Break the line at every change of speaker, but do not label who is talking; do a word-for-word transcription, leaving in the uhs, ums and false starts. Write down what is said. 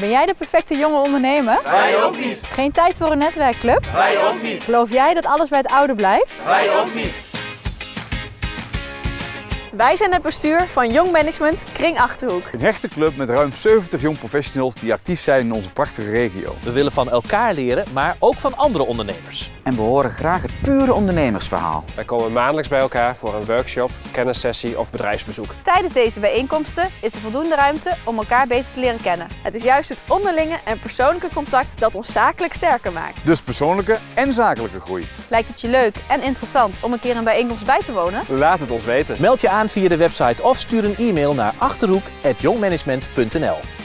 Ben jij de perfecte jonge ondernemer?
Wij ook niet.
Geen tijd voor een netwerkclub?
Wij ook niet.
Geloof jij dat alles bij het oude blijft?
Wij ook niet.
Wij zijn het bestuur van Jong Management Kring Achterhoek.
Een hechte club met ruim zeventig jong professionals die actief zijn in onze prachtige regio.
We willen van elkaar leren, maar ook van andere ondernemers.
En we horen graag het pure ondernemersverhaal.
Wij komen maandelijks bij elkaar voor een workshop, kennissessie of bedrijfsbezoek.
Tijdens deze bijeenkomsten is er voldoende ruimte om elkaar beter te leren kennen.
Het is juist het onderlinge en persoonlijke contact dat ons zakelijk sterker maakt.
Dus persoonlijke en zakelijke groei.
Lijkt het je leuk en interessant om een keer een bijeenkomst bij te wonen?
Laat het ons weten.
Meld je aan via de website of stuur een e-mail naar achterhoek apenstaartje jongmanagement punt n l.